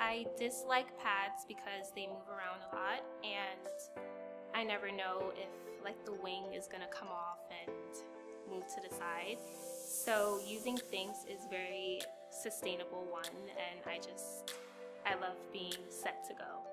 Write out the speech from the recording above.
I dislike pads because they move around a lot and I never know if like the wing is gonna come off and move to the side. So using Thinx is very sustainable one, and I love being set to go.